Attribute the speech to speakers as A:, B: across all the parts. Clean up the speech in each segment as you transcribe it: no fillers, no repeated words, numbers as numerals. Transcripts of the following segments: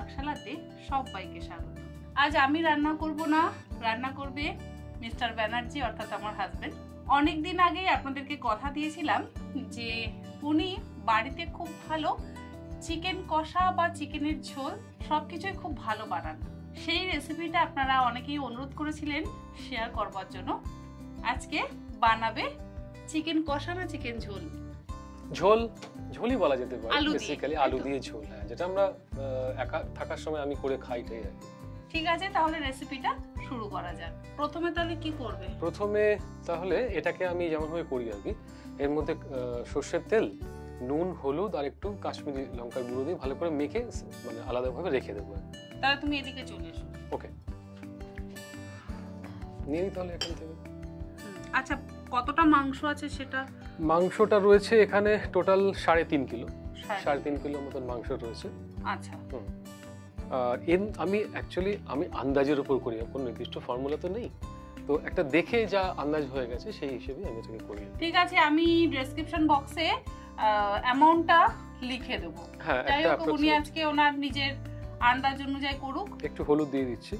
A: পাকশালাতে সবাইকে স্বাগত। আজ আমি রান্না করব না, রান্না করবে মিস্টার ব্যানার্জি অর্থাৎ আমার হাজবেন্ড। অনেকদিন আগে আপনাদেরকে কথা দিয়েছিলাম যে উনি বাড়িতে খুব ভালো চিকেন কষা বা চিকেনের ঝোল সবকিছুই খুব ভালো বানান। সেই রেসিপিটা আপনারা অনেকেই অনুরোধ করেছিলেন শেয়ার করবার জন্য। আজকে বানাবে চিকেন কষা না চিকেন ঝোল?
B: ঝোল, ঝোলই বলা যেতে পারে, বেসিক্যালি আলু দিয়ে ঝোল, যেটা আমরা একা থাকার সময় আমি করে খাই তাই আর কি।
A: ঠিক আছে, তাহলে রেসিপিটা শুরু করা যাক। প্রথমে তাহলে কি করবে?
B: প্রথমে তাহলে এটাকে আমি যেমনভাবে করি আর কি, এর মধ্যে সর্ষের তেল, নুন, হলুদ আর একটু কাশ্মীরি লঙ্কার গুঁড়ো দিয়ে ভালো করে মেখে মানে আলাদাভাবে রেখে দেবো।
A: তাহলে তুমি এদিকে চলে এসো।
B: ওকে, নিয়ে নিই তাহলে এখান থেকে।
A: আচ্ছা, কতটা মাংস আছে সেটা?
B: মাংসটা রয়েছে এখানে টোটাল 3.5 কিলো, 3.5 কিলো মতন মাংস রয়েছে।
A: আচ্ছা,
B: আর আমি আন্দাজের উপর করি, কোনো নির্দিষ্ট ফর্মুলা তো নেই, তো একটা দেখে যা আন্দাজ হয়ে গেছে সেই হিসেবে আমি এটাকে করি।
A: ঠিক আছে, আমি ডেসক্রিপশন বক্সে অ্যামাউন্টটা লিখে দেবো।
B: হ্যাঁ,
A: যাই হোক, উনি আজকে ওনার নিজের আন্দাজ অনুযায়ী করুক।
B: একটু হলুদ দিয়ে দিচ্ছি।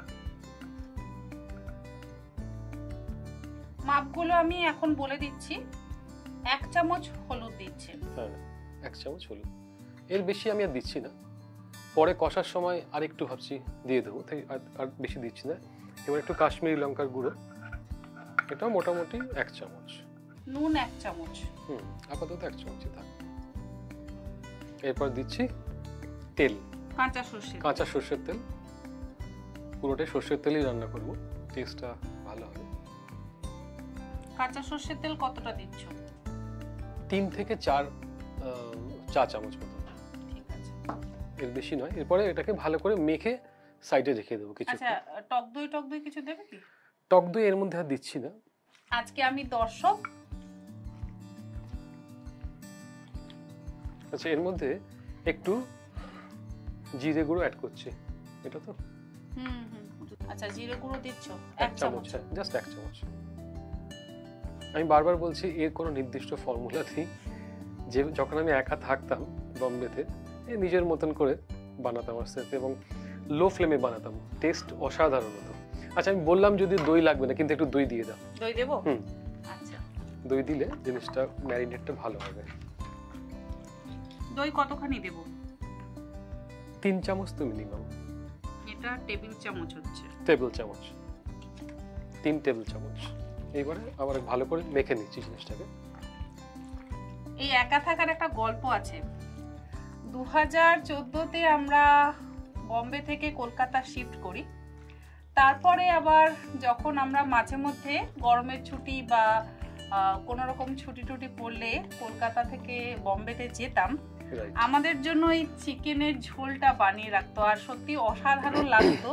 A: মাপগুলো আমি এখন বলে দিচ্ছি। 1 চামচ হলুদ দিচ্ছে।
B: হ্যাঁ, 1 চামচ হলুদ, এর বেশি আমি আর দিচ্ছি না। পরে কষার সময় আর একটু ভাবছি দিয়ে দেবো, তাই আর বেশি দিচ্ছি না। এবার একটু কাশ্মীরি লঙ্কার গুঁড়ো, এটা মোটামুটি 1 চামচ।
A: নুন 1 চামচ।
B: আপাতত 1 চামচই থাক। এরপর দিচ্ছি তেল, কাঁচা সর্ষের তেল। পুরোটাই সর্ষের তেলই রান্না করব, টেস্টটা ভালো হবে।
A: কাঁচা সর্ষের তেল কতটা দিচ্ছ?
B: 3 থেকে 4 চা চামচ মতো।
A: ঠিক আছে,
B: এর বেশি নয়। এরপরে এটাকে ভালো করে মেখে সাইডে রেখে দেবো কিছু।
A: আচ্ছা, টক দই কিছু দেবে কি?
B: টক দই এর মধ্যে আর দিচ্ছি না।
A: আজকে আমি দর্শক।
B: আচ্ছা, এর মধ্যে একটু জিরে গুঁড়ো অ্যাড করছি। এটা তো
A: আচ্ছা, জিরে গুঁড়ো দিচ্ছ
B: 1 চামচ, জাস্ট 1 চামচ। আমি বারবার বলছি, এর কোনো নির্দিষ্ট ফর্মুলা নেই। যে যখন আমি একা থাকতাম বম্বেতে, নিজের মতন করে বানাতাম আস্তে আস্তে, এবং লো ফ্লেমে বানাতাম, টেস্ট অসাধারণ হতো। আচ্ছা, আমি বললাম যদি দই লাগবে না, কিন্তু একটু দই দিয়ে দাও।
A: দই দেবো? আচ্ছা,
B: দই দিলে জিনিসটা ম্যারিনেটটা ভালো হবে।
A: দই কতখানি দেব?
B: 3 চামচ তো মিনিমাম।
A: এটা টেবিল চামচ হচ্ছে।
B: টেবিল চামচ, 3 টেবিল চামচ। এইবারে আবার ভালো করে মেখে নিচ্ছি জিনিসটাকে।
A: এই একা থাকার একটা গল্প আছে। 2014-তে আমরা বম্বে থেকে কলকাতা শিফট করি। তারপরে আবার যখন আমরা মাঝে মধ্যে গরমের ছুটি বা কোনো রকম ছুটি পড়লে কলকাতা থেকে বম্বেতে যেতাম, আমাদের জন্য এই চিকেনের ঝোলটা বানিয়ে রাখতো, আর সত্যি অসাধারণ লাগতো।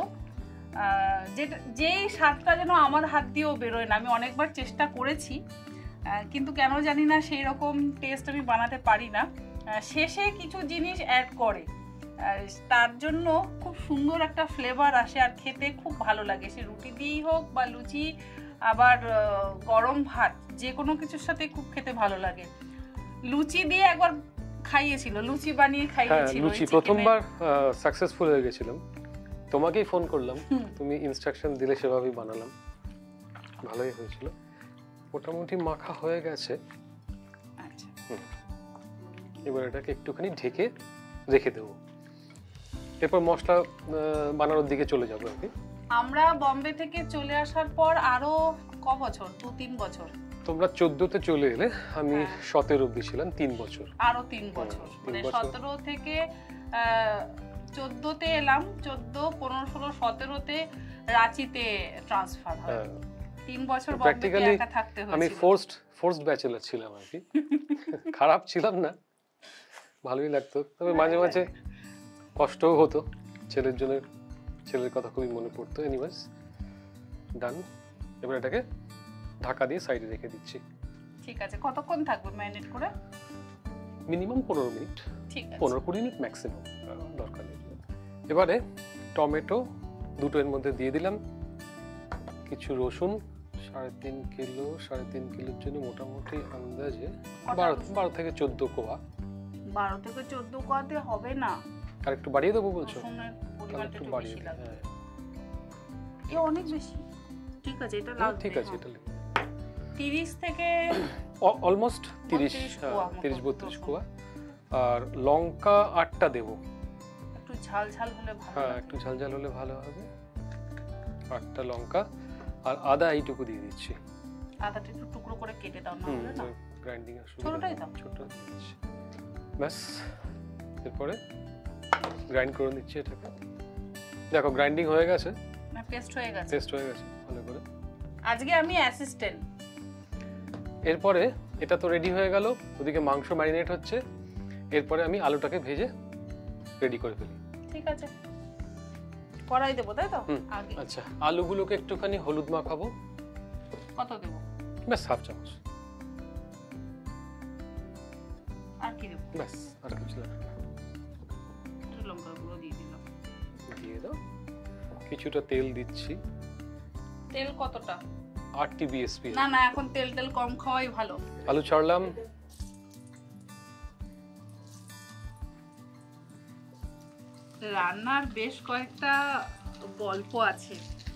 A: যেই স্বাদটা যেন আমার হাত দিয়েও বেরোয় না। আমি অনেকবার চেষ্টা করেছি, কিন্তু কেন জানি না সেই রকম টেস্ট আমি বানাতে পারি না। শেষে কিছু জিনিস অ্যাড করে, তার জন্য খুব সুন্দর একটা ফ্লেভার আসে, আর খেতে খুব ভালো লাগে। সে রুটি দিয়েই হোক বা লুচি, আবার গরম ভাত, যে কোনো কিছুর সাথে খুব খেতে ভালো লাগে। লুচি দিয়ে একবার খাইয়েছিল, লুচি বানিয়ে খাইয়েছিল।
B: লুচি প্রথমবার সাকসেসফুল হয়ে গেছিলাম। তোমাকেই ফোন করলাম, তুমি ইনস্ট্রাকশন দিলে, সেভাবেই বানালাম, ভালোই হয়েছিল। মোটামুটি মাখা হয়ে গেছে।
A: আচ্ছা,
B: এবার এটাকে একটুখানি ঢেকে রেখে দেবো। এরপর মশলা বানানোর দিকে চলে যাবো আর কি।
A: আমরা বম্বে থেকে চলে আসার পর আরো ক বছর? 2-3 বছর।
B: তোমরা 14-তে চলে এলে, আমি 17 অবধি ছিলাম, 3 বছর।
A: আরো 3 বছর, মানে 17 থেকে 14-তে এলাম, 14, 15, 16, 17-তে রাঁচিতে ট্রান্সফার হয়। 3 বছর বম্বেতে একা থাকতে হয়েছিল।
B: আমি ফোর্সড ব্যাচেলর ছিলাম আর কি। খারাপ ছিলাম না, ভালোই লাগতো, তবে মাঝে মাঝে কষ্টও হতো। ছেলের কথা খুবই মনে পড়তো। Anyways, done. এবার এটাকে ঢাকা দিয়ে সাইডে রেখে দিচ্ছি।
A: ঠিক আছে, কতক্ষণ থাকবে ম্যারিনেট করে?
B: Minimum 15 minute.
A: ঠিক আছে,
B: 15-20 মিনিট ম্যাক্সিমাম, দরকার নেই। এবারে টমেটো দুটো এর মধ্যে দিয়ে দিলাম, কিছু রসুন, 3.5 কিলোর জন্য মোটামুটি আন্দাজে 12 থেকে 14 কোয়া।
A: 12 থেকে 14 কোয়াতে হবে না।
B: আর একটু বাড়িয়ে দেবো বলছো?
A: রসুনের পরিমাণটা একটু বেশি লাগবে।
B: হ্যাঁ
A: এ অনেক বেশি। ঠিক আছে, এটা লাগবে।
B: ঠিক আছে, এটা
A: 30 থেকে
B: অলমোস্ট 30 32 কোয়া। আর লঙ্কা 8টা দেবো।
A: একটু ঝাল ঝাল হলে ভালো।
B: হ্যাঁ, একটু ঝাল ঝাল হলে ভালো হবে। 8টা লঙ্কা আর আদা এইটুকু দিয়ে দিচ্ছি।
A: আদাটা একটু টুকরো করে কেটে দাও, না হলে না
B: গ্রাইন্ডিং এর সুবিধা।
A: ছোটটাই দাও।
B: ছোট দিচ্ছি ব্যাস। এরপরে গ্রাইন্ড করে নিচ্ছি এটাকে। দেখো গ্রাইন্ডিং হয়ে গেছে,
A: না পেস্ট হয়ে গেছে।
B: পেস্ট হয়ে গেছে ভালো করে।
A: আজকে আমি অ্যাসিস্ট্যান্ট।
B: এরপরে এটা তো রেডি হয়ে গেল, ওদিকে মাংস ম্যারিনেট হচ্ছে। এরপরে আমি আলুটাকে ভেজে রেডি করে ফেলি।
A: ঠিক আছে, কড়াই দেবো তাই তো আগে?
B: আচ্ছা, আলুগুলোকে একটুখানি হলুদ মাখাবো।
A: কত দেবো?
B: ব্যাস হাফ চামচ।
A: আর কি দেবো?
B: ব্যাস, আর কিছু লাগবে না।
A: একটু লঙ্কা গুঁড়ো দিয়ে দিলাম।
B: দিয়ে দাও। কিছুটা তেল দিচ্ছি।
A: তেল কতটা?
B: 8 TBSP।
A: না না, এখন তেল কম খাওয়াই ভালো।
B: আলু ছাড়লাম।
A: রান্নার বেশ কয়েকটা গল্প আছে।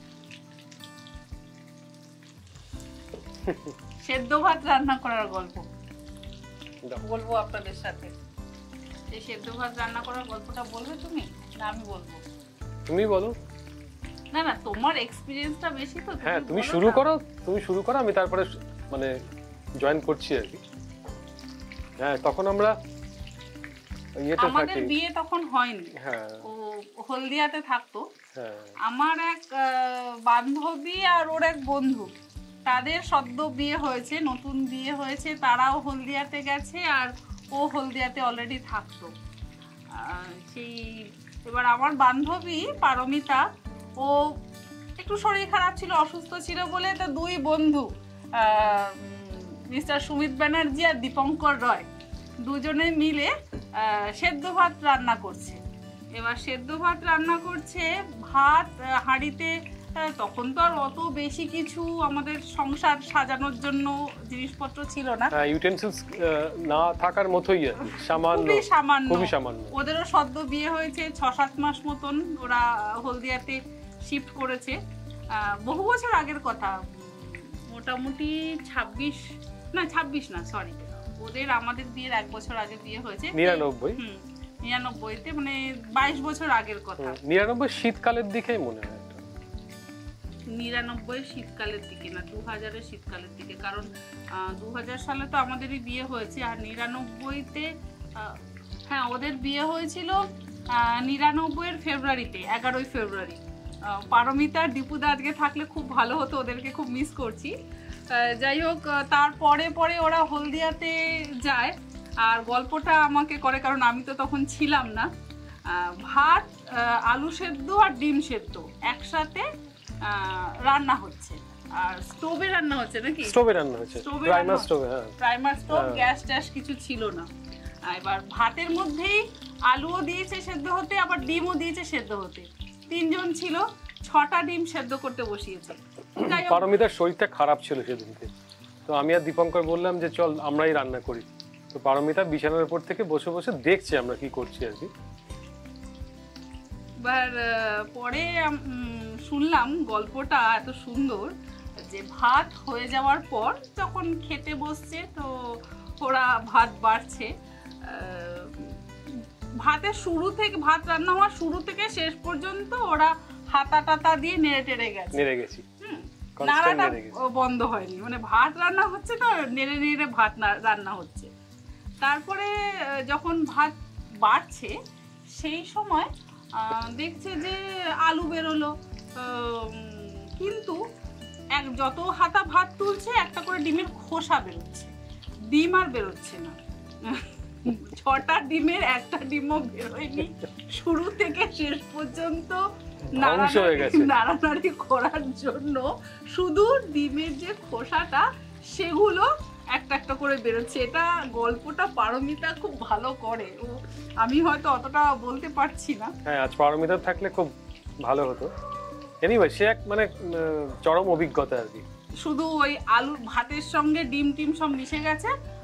A: সেদ্ধ ভাত রান্না করার গল্প বলবো আপনাদের সাথে। এই সেদ্ধ ভাত রান্না করার গল্পটা বলবে তুমি না আমি বলবো?
B: তুমি বলো।
A: না না, তোমার এক্সপেরিয়েন্সটা বেশি তো।
B: হ্যাঁ, তুমি শুরু করো, আমি তারপরে মানে জয়েন করছি আর কি। হ্যাঁ, তখন আমরা
A: আমাদের বিয়ে তখন হয়নি।
B: হ্যাঁ,
A: ও হলদিয়াতে থাকতো।
B: হ্যাঁ,
A: আমার এক বান্ধবী আর ওর এক বন্ধু, তাদের সদ্য বিয়ে হয়েছে, নতুন বিয়ে হয়েছে, তারাও হলদিয়াতে গেছে আর ও হলদিয়াতে অলরেডি থাকতো। সেই এবার আমার বান্ধবী পারমিতা, ও একটু শরীর খারাপ ছিল, অসুস্থ ছিল বলে তো দুই বন্ধু মিস্টার সুমিত ব্যানার্জি আর দীপঙ্কর রয় দুজনে মিলে সেদ্ধ ভাত রান্না করছে। এবার সেদ্ধ ভাত রান্না করছে, ভাত হাঁড়িতে। তখন তো আর অত বেশি কিছু আমাদের সংসার সাজানোর জন্য জিনিসপত্র ছিল না,
B: ইউটেনসিলস না থাকার মতোই আর কি, খুবই সামান্য।
A: ওদেরও সদ্য বিয়ে হয়েছে, 6-7 মাস মতন ওরা হলদিয়াতে শিফট করেছে। বহু বছর আগের কথা, মোটামুটি 26 না সরি, ওদের আমাদের বিয়ের 1 বছর আগে বিয়ে হয়েছে। 99তে, মানে 22 বছর আগের কথা।
B: 99 শীতকালের দিকেই মনে হয়।
A: 99 শীতকালের দিকে না, 2000 শীতকালের দিকে, কারণ 2000 সালে তো আমাদেরই বিয়ে হয়েছে। আর 99তে হ্যাঁ ওদের বিয়ে হয়েছিল 99 ফেব্রুয়ারিতে, 11 ফেব্রুয়ারি। পারমিতা দীপুদা আজকে থাকলে খুব ভালো হতো, ওদেরকে খুব মিস করছি। যাই হোক, তারপরে ওরা হলদিয়াতে যায় আর গল্পটা আমাকে করে, কারণ আমি তো তখন ছিলাম না। ভাত, আলু সেদ্ধ আর ডিম সেদ্ধ একসাথে রান্না হচ্ছে, আর স্টোভে রান্না হচ্ছে নাকি?
B: স্টোভে রান্না হচ্ছে,
A: প্রাইমার স্টোভ, গ্যাস ট্যাস কিছু ছিল না। এবার ভাতের মধ্যেই আলুও দিয়েছে সেদ্ধ হতে, আবার ডিমও দিয়েছে সেদ্ধ হতে। 3 জন ছিল, 6টা ডিম সেদ্ধ করতে বসিয়েছে।
B: পারমিতার শরীরটা খারাপ ছিল সেদিনকে, তো আমি আর দীপঙ্কর বললাম যে চল আমরাই রান্না করি। তো পারমিতা বিছানার উপর থেকে বসে বসে দেখছে আমরা কি করছি আর কি।
A: এবার পরে শুনলাম গল্পটা এত সুন্দর যে ভাত হয়ে যাওয়ার পর যখন খেতে বসছে, তো ওরা ভাত বাড়ছে। ভাতের শুরু থেকে, ভাত রান্না হওয়ার শুরু থেকে শেষ পর্যন্ত ওরা হাতা টাতা দিয়ে নেড়ে গেছি। নাড়াটা বন্ধ হয়নি, মানে ভাত রান্না হচ্ছে তো নেড়ে ভাত রান্না হচ্ছে। তারপরে যখন ভাত বাড়ছে সেই সময় দেখছে যে আলু বেরোলো, কিন্তু যত হাতা ভাত তুলছে একটা করে ডিমের খোসা বেরোচ্ছে, ডিম আর বেরোচ্ছে না। 6টা ডিমের একটা ডিমও বেরোয়নি। শুরু থেকে শেষ পর্যন্ত নাড়ানাড়ি করার জন্য শুধু ডিমের যে খোসাটা সেগুলো একটা করে বেরোচ্ছে। এটা গল্পটা পারমিতা খুব ভালো করে, আমি হয়তো অতটা বলতে পারছি না।
B: হ্যাঁ, আজ পারমিতা থাকলে খুব ভালো হতো। এনিওয়ে, সে এক মানে চরম অভিজ্ঞতা আর কি।
A: শুধু ওই আলু ভাতের সঙ্গে ডিম টিম সব মিশে গেছে,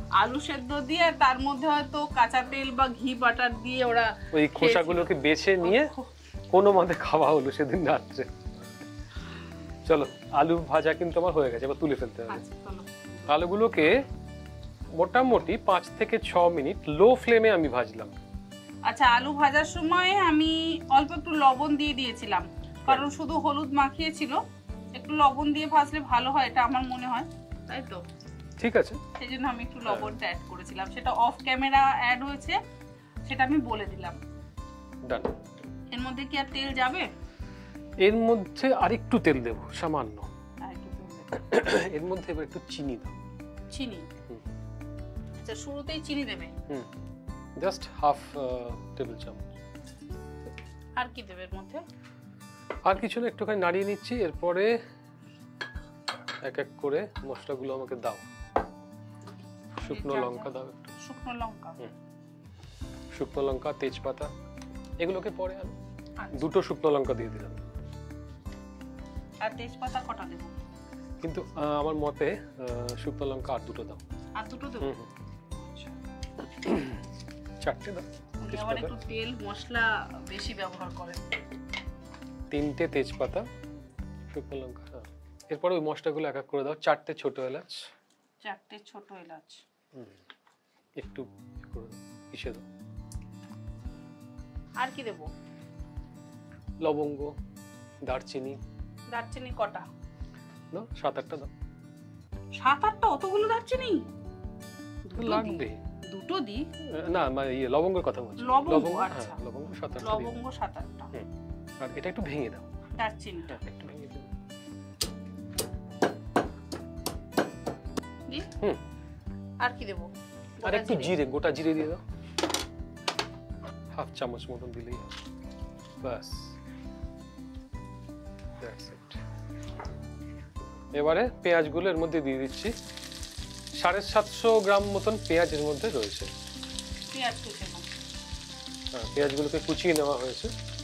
A: আলু সেদ্ধ দিয়ে তার মধ্যে হয়তো কাঁচা তেল বা ঘি বাটার দিয়ে ওরা
B: ওই খোসাগুলোকে বেছে নিয়ে কোনো মতে খাওয়া হলো সেদিন রাত্রে। চলো আলু ভাজা কিন্তু আমার হয়ে গেছে, এবার তুলে ফেলতে হবে। আলুগুলোকে মোটামুটি 5 থেকে 6 মিনিট লো ফ্লেমে আমি ভাজলাম।
A: আচ্ছা, আলু ভাজার সময় আমি অল্প একটু লবণ দিয়ে দিয়েছিলাম, কারণ শুধু হলুদ মাখিয়েছিল, একটু লবণ দিয়ে ভাজলে ভালো হয়, এটা আমার মনে হয়, তাই তো?
B: ঠিক আছে,
A: সেই জন্য আমি একটু লবণটা অ্যাড করেছিলাম, সেটা অফ ক্যামেরা অ্যাড হয়েছে, সেটা আমি বলে দিলাম।
B: ডান।
A: এর মধ্যে কি আর তেল যাবে?
B: এর মধ্যে আরেকটু তেল দেব, সামান্য। এর মধ্যে এবার একটু চিনি দাও।
A: চিনি? আচ্ছা, শুরুতেই চিনি দেবে?
B: জাস্ট হাফ টেবিল চামচ।
A: আর কি দেবে এর মধ্যে?
B: আর কিছু না, একটুখানি নাড়িয়ে নিচ্ছি, এরপরে এক এক করে মশলাগুলো আমাকে দাও। শুকনো লঙ্কা দাও একটু।
A: শুকনো লঙ্কা?
B: শুকনো লঙ্কা, তেজপাতা, এগুলোকে পরে আমি দুটো শুকনো লঙ্কা দিয়ে দিলাম।
A: আর তেজপাতা কটা দেব?
B: কিন্তু আমার মতে শুকনো লঙ্কা আর দুটো দাও।
A: আর দুটো দেব?
B: চারটে দাও।
A: আবার একটু তেল মশলা বেশি ব্যবহার করেন।
B: 3টে তেজপাতা, শুকনো লঙ্কা। এরপর ওই মশলাগুলো এক এক করে দাও। 4টে ছোট এলাচ।
A: 4টে ছোট এলাচ।
B: একটু ইসে দাও।
A: আর কি দেব?
B: লবঙ্গ, দারচিনি।
A: দারচিনি কটা
B: দাও? 7-8টা দাও।
A: 7-8টা? অতগুলো দারচিনি
B: লাগবে?
A: দুটো দি
B: না, মানে লবঙ্গের কথা বলছি।
A: লবঙ্গ, আচ্ছা,
B: লবঙ্গ 7-8টা।
A: লবঙ্গ 7-8টা।
B: আর এটা একটু ভেঙে দাও।
A: দারচিনিটা
B: একটু ভেঙে দাও।
A: আর কি দেব?
B: আর একটু জিরে, গোটা জিরে দিয়ে দাও। হাফ চামচ মতন দিলেই হবে। বাস, দ্যাটস ইট। এবারে পেঁয়াজগুলো এর মধ্যে দিয়ে দিচ্ছি। 750 গ্রাম মতন পেঁয়াজ এর মধ্যে রয়েছে।
A: পেঁয়াজ কুচানো?
B: হ্যাঁ, পেঁয়াজগুলোকে কুচিয়ে নেওয়া হয়েছে।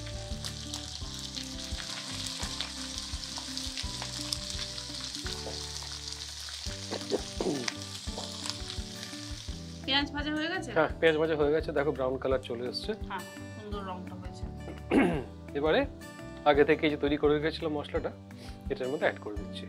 A: পেঁয়াজ ভাজা হয়ে গেছে?
B: হ্যাঁ, পেঁয়াজ ভাজা হয়ে গেছে, দেখো ব্রাউন কালার চলে এসেছে।
A: হ্যাঁ, সুন্দর রংটা হয়েছে।
B: এবারে আগে থেকে যে তৈরি করে রেখেছিলাম মশলাটা, এটার মধ্যে অ্যাড করে দিচ্ছি।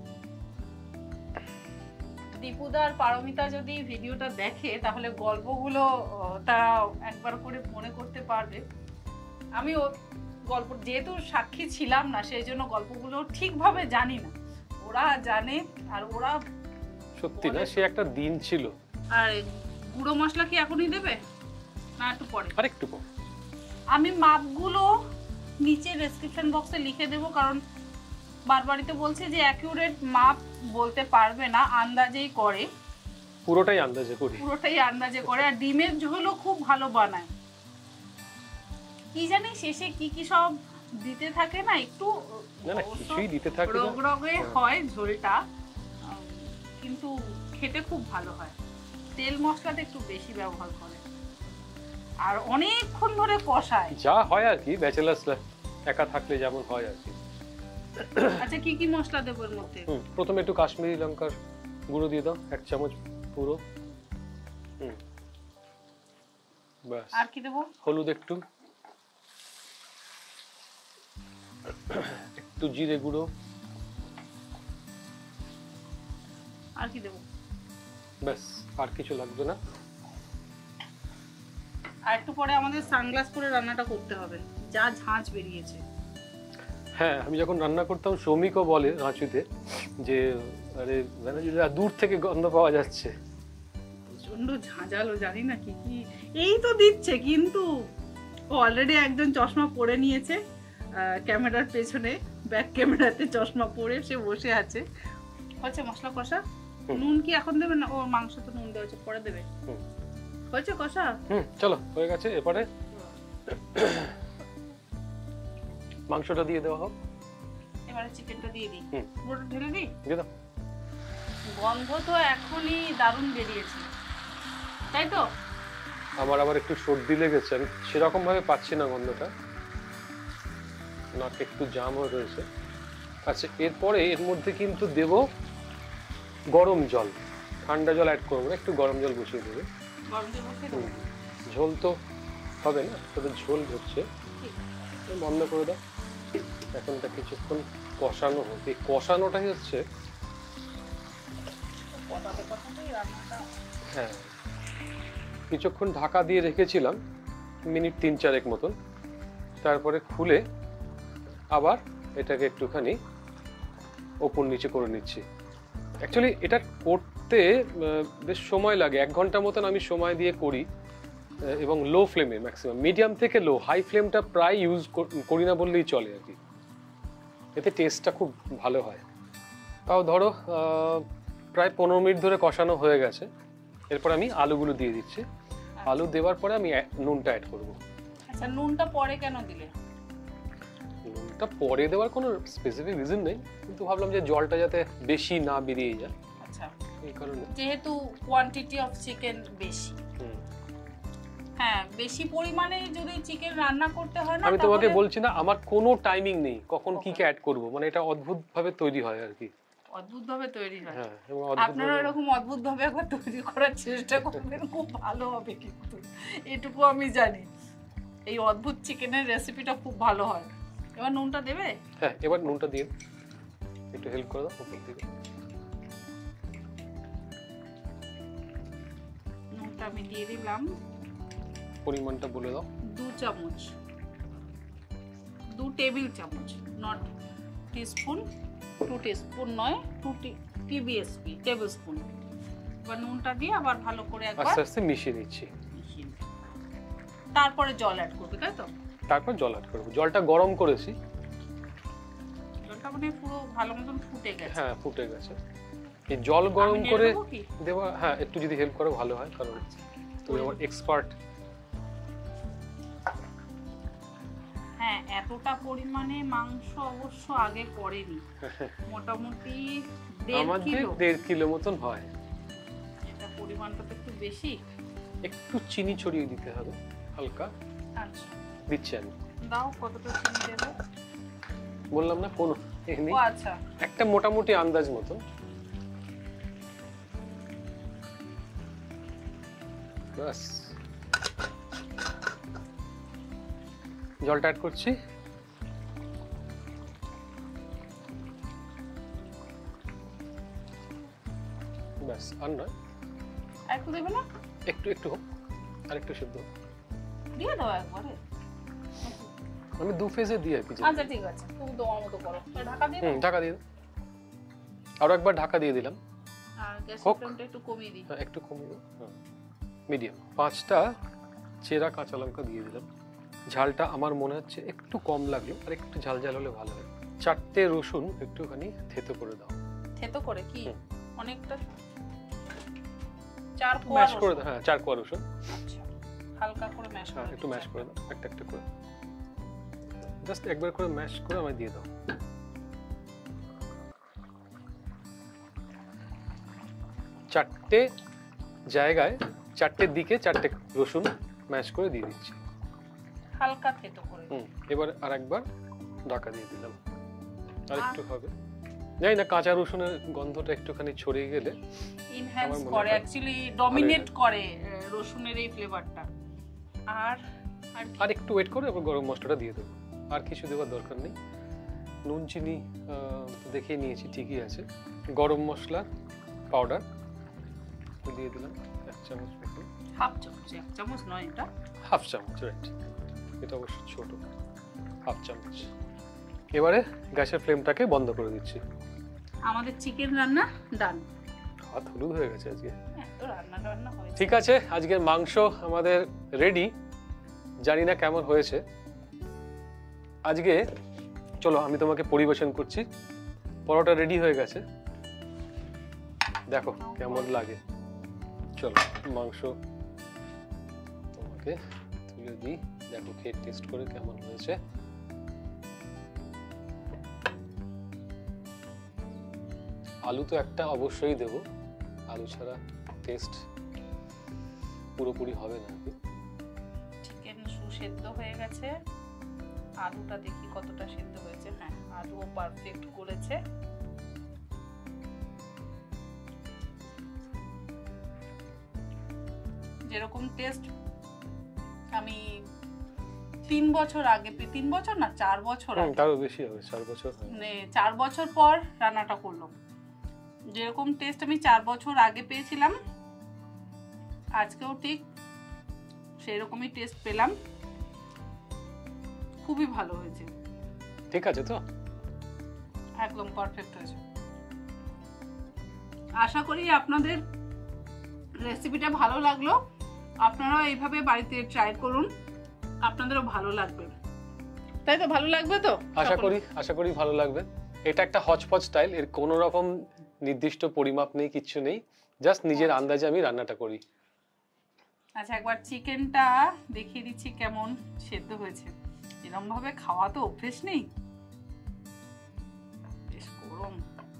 A: দীপুদা আর পারমিতা যদি ভিডিওটা দেখে তাহলে গল্পগুলো তা একবার করে মনে করতে পারবে। আমি গল্প যেহেতু সাক্ষী ছিলাম না, সেই জন্য গল্পগুলো ঠিকভাবে জানি না, ওরা জানে। আর ওরা
B: সত্যি না, সে একটা দিন ছিল।
A: আর গুঁড়ো মশলা কি এখনই দেবে না একটু পরে?
B: আরেকটু পর।
A: আমি মাপগুলো নিচে ডেসক্রিপশন বক্সে লিখে দেব, কারণ বারবারই তো বলছে যে অ্যাকিউরেট মাপ বলতে পারবে না, আন্দাজেই করে।
B: পুরোটাই আন্দাজে করি।
A: পুরোটাই আন্দাজে করে। আর ডিমের ঝোলও খুব ভালো বানায়। কি জানি শেষে কি কি সব দিতে থাকে না, একটু
B: না কিছুই দিতে থাকে না,
A: রগরগে হয় ঝোলটা, কিন্তু খেতে খুব ভালো হয়। তেল মশলাটা একটু বেশি ব্যবহার করে আর অনেকক্ষণ ধরে কষায়,
B: যা হয় আর কি ব্যাচেলার্স একা থাকলে যেমন হয় আর কি।
A: আচ্ছা, কি কি মশলা দেবো এর মধ্যে?
B: প্রথমে একটু কাশ্মীরি লঙ্কার গুঁড়ো দিয়ে দাও, 1 চামচ পুরো। বাস।
A: আর কি দেবো?
B: হলুদ একটু, একটু জিরে গুঁড়ো।
A: আর কি দেবো?
B: ব্যাস, আর কিছু লাগবে না।
A: আর একটু পরে আমাদের সানগ্লাস পরে রান্নাটা করতে হবে, যা ঝাঁঝ বেরিয়েছে।
B: হ্যাঁ, আমি যখন রান্না করতাম শ্রমিকও বলে রাঁচুতে যে আরে দূর থেকে গন্ধ পাওয়া যাচ্ছে।
A: প্রচন্ড ঝাঁঝালো, জানি না কি কি এই তো দিচ্ছে, কিন্তু অলরেডি একজন চশমা পরে নিয়েছে ক্যামেরার পেছনে, ব্যাক ক্যামেরাতে চশমা পরে সে বসে আছে। হচ্ছে মশলা কষা। নুন কি এখন দেবে না? ও মাংস তো নুন দেওয়া হচ্ছে, পরে দেবে। হয়েছে কষা?
B: চলো হয়ে গেছে। এবারে মাংসটা দিয়ে দেওয়া হোক।
A: এবারে চিকেনটা দিয়ে দিই, পুরোটা ঢেলে দিই।
B: দিয়ে দাও।
A: গন্ধ তো এখনই দারুণ বেরিয়েছে, তাই তো?
B: আমার আবার একটু সর্দি লেগেছে, আমি সেরকম ভাবে পাচ্ছি না গন্ধটা, নাকে একটু জাম হয়ে রয়েছে। আচ্ছা, এরপরে এর মধ্যে কিন্তু দেব গরম জল। ঠান্ডা জল অ্যাড করবো না, একটু গরম জল বসিয়ে দেবে।
A: গরম জল বসিয়ে দেবো?
B: ঝোল তো হবে না, তবে ঝোল হচ্ছে, বন্ধ করে দাও। এখন এটা কিছুক্ষণ কষানো হোক। এই কষানোটাই হচ্ছে, হ্যাঁ কিছুক্ষণ ঢাকা দিয়ে রেখেছিলাম, মিনিট 3-4 মতন, তারপরে খুলে আবার এটাকে একটুখানি ওপর নিচে করে নিচ্ছি। অ্যাকচুয়ালি এটা করতে বেশ সময় লাগে, 1 ঘন্টা মতন আমি সময় দিয়ে করি, এবং লো ফ্লেমে ম্যাক্সিমাম, মিডিয়াম থেকে লো, হাই ফ্লেমটা প্রায় ইউজ করি না বললেই চলে আর কি। এতে টেস্টটা খুব ভালো হয়। তাও ধরো প্রায় 15 মিনিট ধরে কষানো হয়ে গেছে। এরপর আমি আলুগুলো দিয়ে দিচ্ছি। আলু দেওয়ার পরে আমি নুনটা অ্যাড করব।
A: আচ্ছা, নুনটা পরে কেন দিলে?
B: নুনটা পরে দেওয়ার কোনো স্পেসিফিক রিজন নেই, কিন্তু ভাবলাম যে জলটা যাতে বেশি না বেরিয়ে যায়।
A: আচ্ছা,
B: এই কারণে।
A: যেহেতু কোয়ান্টিটি অফ চিকেন বেশি, হ্যাঁ বেশি পরিমাণে যদি চিকেন রান্না করতে হয় না,
B: আমি তোমাকে বলছি না আমার কোনো টাইমিং নেই কখন কি অ্যাড করব, মানে এটা অদ্ভুত ভাবে তৈরি হয় আর কি।
A: অদ্ভুত ভাবে তৈরি হয়?
B: হ্যাঁ,
A: আপনারা এরকম অদ্ভুত ভাবে একবার তৈরি করার চেষ্টা করবেন, খুব ভালো হবে। কিন্তু এটুকু আমি জানি, এই অদ্ভুত চিকেনের রেসিপিটা খুব ভালো হয়। এবার নুনটা দেবে?
B: হ্যাঁ, এবার নুনটা দিয়ে একটু হেল্প করে দাও উপর থেকে।
A: নুনটা আমি দিয়ে দিলাম।
B: পরিমাণটা বলে দাও।
A: 2 চামচ, 2 টেবিল চামচ, নট টিস্পুন, 2 টিস্পুন নয়, 2 টিবিএসপি টেবিল স্পুন। এবার নুনটা দিয়ে আবার ভালো করে একবার
B: আস্তে আস্তে মিশিয়ে নিচ্ছি।
A: তারপরে জল অ্যাড করবে, তাই তো?
B: তারপর জল অ্যাড করব। জলটা গরম করেছি,
A: জলটা মানে পুরো ভালো মতন ফুটে গেছে।
B: হ্যাঁ ফুটে গেছে। এই জল গরম করে দেওয়া, হ্যাঁ একটু যদি হেল্প করো ভালো হয়, কারণ তুমি আমার এক্সপার্ট।
A: হ্যাঁ, এতটা পরিমাণে মাংস অবশ্য আগে করেনি, মোটামুটি
B: 1.5 কিলো মতন হয়।
A: এটা পরিমাণটা তো একটু বেশি।
B: একটু চিনি ছড়িয়ে দিতে হবে হালকা।
A: আচ্ছা,
B: দিচ্ছি আমি।
A: দাও, কতটা চিনি দেবো?
B: বললাম না কোন এখানে।
A: ও আচ্ছা,
B: একটা মোটামুটি আন্দাজ মতো। বাস, জলটা অ্যাড করছি। ব্যাস, আর নয়।
A: একটু দেবে না?
B: একটু হোক, আর একটু সিদ্ধ
A: দিয়ে দাও একবারে।
B: আমি 2 ফেজে দিয়ে আর কি।
A: আচ্ছা ঠিক আছে, তুমি তোমার মতো করো। ঢাকা দিয়ে দাও।
B: ঢাকা দিয়ে দাও। আরো একবার ঢাকা দিয়ে দিলাম।
A: আর গ্যাসের ফ্লেমটা একটু কমিয়ে দিই।
B: হ্যাঁ, একটু কমিয়ে দাও। হ্যাঁ, মিডিয়াম। 5টা চেরা কাঁচা লঙ্কা দিয়ে দিলাম। ঝালটা আমার মনে হচ্ছে একটু কম লাগলো, আর একটু ঝাল ঝাল হলে ভালো হয়। 4টে রসুন একটুখানি থেতো করে দাও।
A: থেতো করে কি? অনেকটা 4 কোয়া
B: ম্যাশ করে দাও। হ্যাঁ, 4 কোয়া রসুন।
A: আচ্ছা, হালকা করে ম্যাশ করে।
B: একটু ম্যাশ করে দাও, একটা করে। জাস্ট একবার করে ম্যাশ করে আমায় দিয়ে দাও। চারটে জায়গায়, 4টে দিকে 4টে রসুন ম্যাশ করে দিয়ে দিচ্ছি,
A: হালকা থেতো করে।
B: এবার আরেকবার ঢাকা দিয়ে দিলাম। আর একটু হবে, জানি না কাঁচা রসুনের গন্ধটা একটুখানি ছড়িয়ে গেলে
A: ইনহ্যান্স করে, অ্যাকচুয়ালি ডমিনেট করে রসুনের এই ফ্লেভারটা। আর
B: একটু ওয়েট করে আবার গরম মশলাটা দিয়ে দেবো। আর কিছু দেওয়ার দরকার নেই। নুন চিনি দেখিয়ে নিয়েছি, ঠিকই আছে। গরম মশলা পাউডার দিয়ে দিলাম 1 চামচ মতো।
A: হাফ চামচ, 1 চামচ নয়, এটা
B: হাফ চামচ, রাইট। এটা অবশ্য ছোট, হাফ চামচ। এবারে গ্যাসের ফ্লেমটাকে বন্ধ করে দিচ্ছি।
A: আমাদের চিকেন রান্না ডান।
B: হাত হলুদ হয়ে গেছে আজকে।
A: এত রান্না হয়েছে।
B: ঠিক আছে, আজকের মাংস আমাদের রেডি। জানি না কেমন হয়েছে আজকে। চলো আমি তোমাকে পরিবেশন করছি। পরোটা রেডি হয়ে গেছে, দেখো কেমন লাগে। চলো মাংস তোমাকে তুলে দিই, দেখো খেয়ে টেস্ট করে কেমন হয়েছে। আলু তো একটা অবশ্যই দেব, আলু ছাড়া টেস্ট পুরোপুরি হবে না।
A: চিকেন সুসেদ্ধ হয়ে গেছে, আলুটা দেখি কতটা সেদ্ধ হয়েছে। হ্যাঁ, আলুও পারফেক্ট করেছে। যেরকম টেস্ট আমি 3 বছর আগে 3 বছর না 4 বছর আগে,
B: তারও বেশি হবে, 4 বছর,
A: মানে 4 বছর পর রান্নাটা করলাম। যেরকম টেস্ট আমি 4 বছর আগে পেয়েছিলাম আজকেও ঠিক সেরকমই টেস্ট পেলাম। খুবই ভালো হয়েছে।
B: ঠিক আছে তো,
A: একদম পারফেক্ট হয়েছে। আশা করি আপনাদের রেসিপিটা ভালো লাগলো। আপনারাও এইভাবে বাড়িতে ট্রাই করুন, আপনাদেরও ভালো লাগবে। তাই তো, ভালো লাগবে তো?
B: আশা করি ভালো লাগবে। এটা একটা হচপচ স্টাইল, এর কোনো রকম নির্দিষ্ট পরিমাপ নেই, কিচ্ছু নেই, জাস্ট নিজের আন্দাজে আমি রান্নাটা করি।
A: আচ্ছা, একবার চিকেনটা দেখিয়ে দিচ্ছি কেমন সেদ্ধ হয়েছে। এরকম ভাবে খাওয়া তো অভ্যেস নেই, বেশ গরম।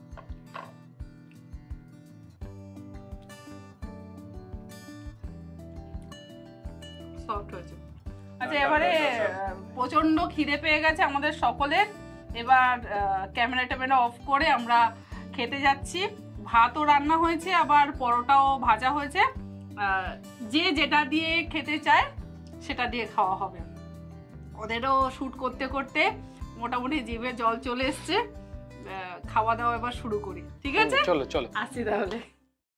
A: সফট হয়েছে। আচ্ছা, এবারে প্রচন্ড খিদে পেয়ে গেছে আমাদের সকলের। এবার ক্যামেরা অফ করে আমরা খেতে যাচ্ছি। ভাতও রান্না হয়েছে, আবার পরোটাও ভাজা হয়েছে। যে যেটা দিয়ে খেতে চায় সেটা দিয়ে খাওয়া হবে। ওদেরও শুট করতে করতে মোটামুটি জিভে জল চলে এসছে। খাওয়া দাওয়া এবার শুরু করি, ঠিক আছে?
B: চলো
A: আসছি তাহলে।